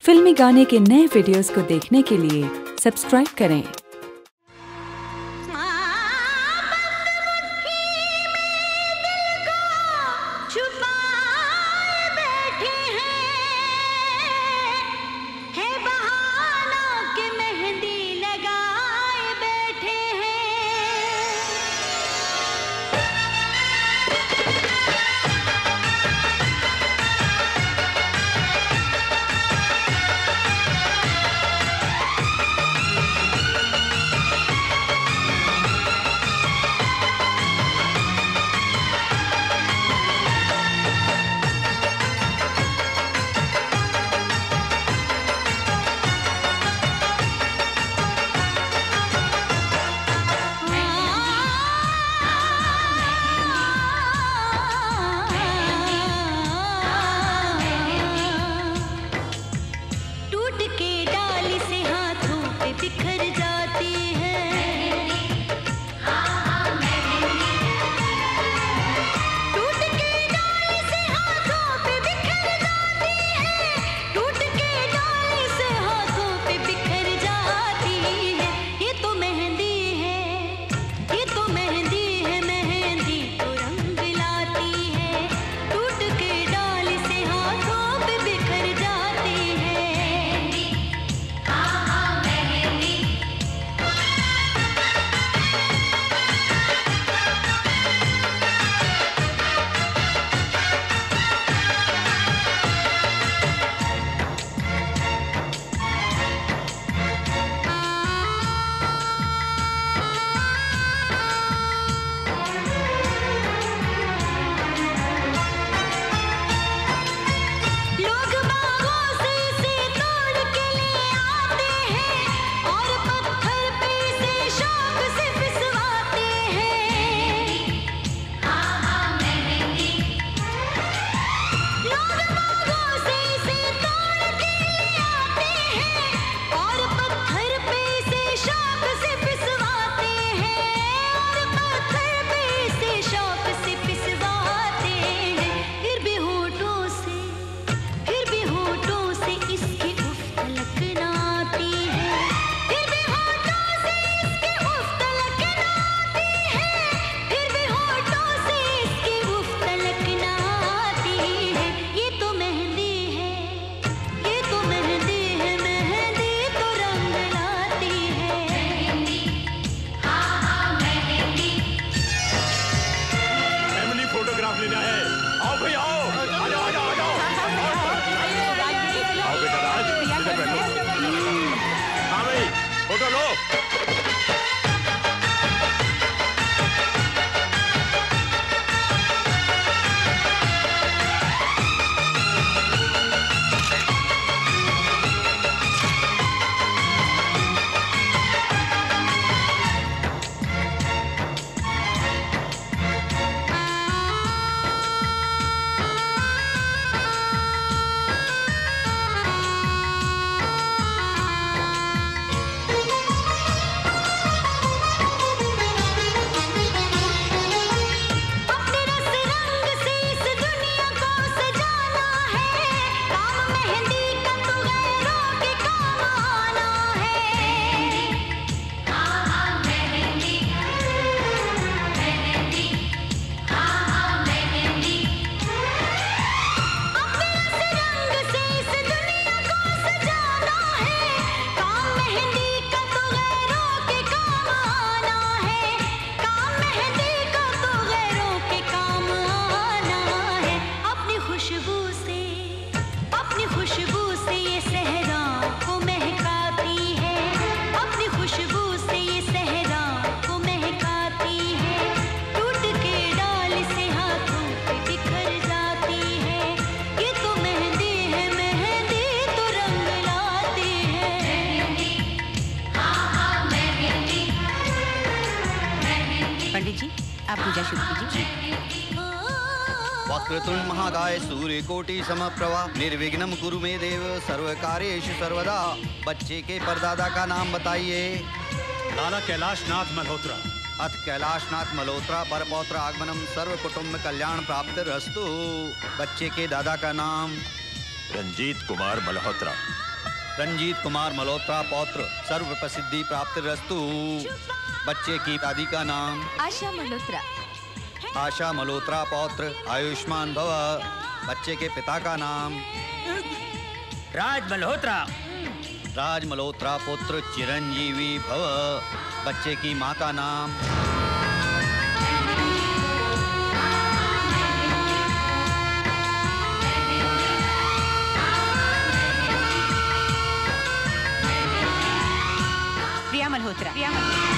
फिल्मी गाने के नए वीडियोस को देखने के लिए सब्सक्राइब करें। पंडित जी, आप पूजा शुरू कीजिए। वक्रतुंड महाकाय सूर्यकोटि समप्रभा निर्विघ्नं कुरु मे देव सर्वकार्येषु सर्वदा। बच्चे के परदादा का नाम बताइए। लाला कैलाशनाथ मल्होत्रा। अथ कैलाशनाथ मल्होत्रा पर पौत्र आगमनम सर्व कुटुंब कल्याण प्राप्त रस्तु। बच्चे के दादा का नाम रंजीत कुमार मल्होत्रा। रंजीत कुमार मल्होत्रा पौत्र सर्व प्रसिद्धि प्राप्त रस्तु। बच्चे की दादी का नाम आशा मल्होत्रा। आशा मल्होत्रा पौत्र आयुष्मान भव। बच्चे के पिता का नाम राज मल्होत्रा। राज मल्होत्रा पुत्र चिरंजीवी भव। बच्चे की मां का नाम प्रिया मल्होत्रा।